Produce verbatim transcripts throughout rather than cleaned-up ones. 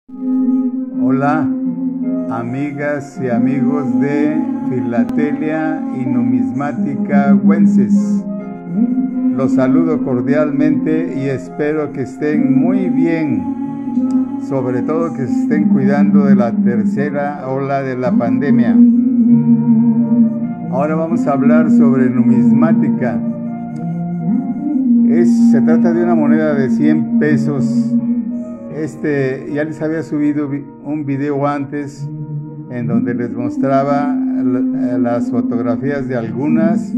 Hola, amigas y amigos de Filatelia y Numismática Wences. Los saludo cordialmente y espero que estén muy bien, sobre todo que se estén cuidando de la tercera ola de la pandemia. Ahora vamos a hablar sobre numismática. Es, se trata de una moneda de cien pesos. Este, ya les había subido un video antes en donde les mostraba las fotografías de algunas,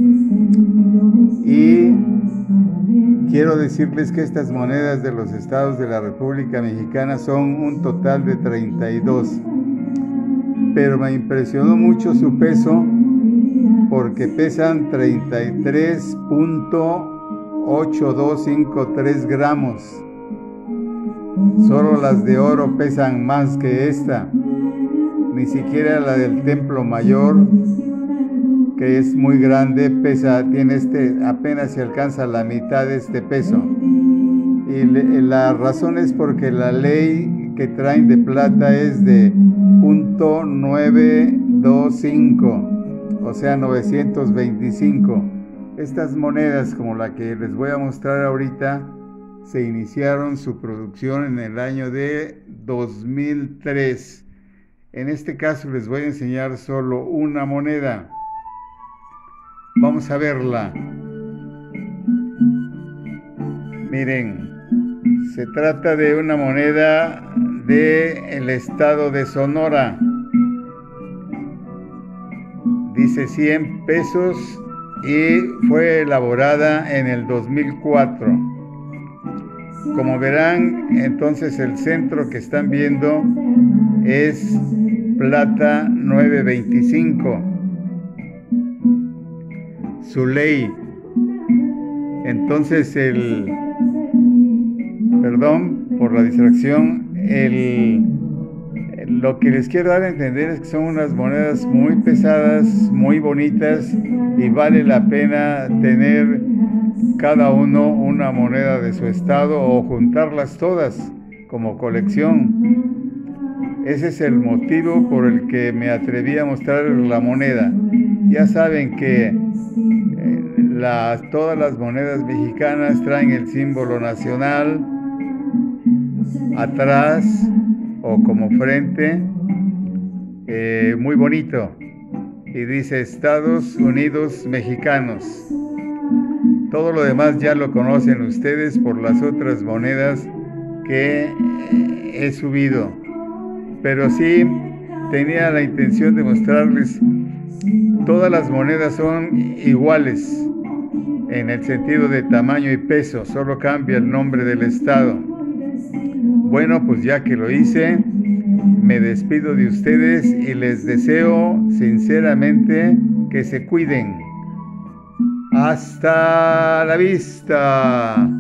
y quiero decirles que estas monedas de los estados de la República Mexicana son un total de treinta y dos, pero me impresionó mucho su peso porque pesan treinta y tres punto ocho dos cinco tres gramos. Solo las de oro pesan más que esta. Ni siquiera la del Templo Mayor, que es muy grande, pesa, tiene este, apenas se alcanza la mitad de este peso. Y le, la razón es porque la ley que traen de plata es de punto novecientos veinticinco, o sea novecientos veinticinco. Estas monedas, como la que les voy a mostrar ahorita, se iniciaron su producción en el año de dos mil tres. En este caso les voy a enseñar solo una moneda. Vamos a verla. Miren, se trata de una moneda del estado de Sonora. Dice cien pesos y fue elaborada en el dos mil cuatro. Como verán, entonces el centro que están viendo es plata nueve veinticinco. Su ley. Entonces el, perdón por la distracción, el, lo que les quiero dar a entender es que son unas monedas muy pesadas, muy bonitas, y vale la pena tener cada uno una moneda de su estado o juntarlas todas como colección. Ese es el motivo por el que me atreví a mostrar la moneda. Ya saben que eh, las, todas las monedas mexicanas traen el símbolo nacional atrás o como frente, eh, muy bonito, y dice Estados Unidos Mexicanos. Todo lo demás ya lo conocen ustedes por las otras monedas que he subido. Pero sí tenía la intención de mostrarles, todas las monedas son iguales en el sentido de tamaño y peso, solo cambia el nombre del estado. Bueno, pues ya que lo hice, me despido de ustedes y les deseo sinceramente que se cuiden. Hasta la vista.